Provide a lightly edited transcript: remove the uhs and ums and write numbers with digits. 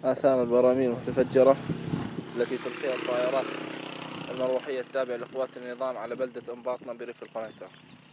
آثار البراميل المتفجرة التي تلقيها الطائرات المروحية التابعة لقوات النظام على بلدة أنباطنة بريف القنيطرة.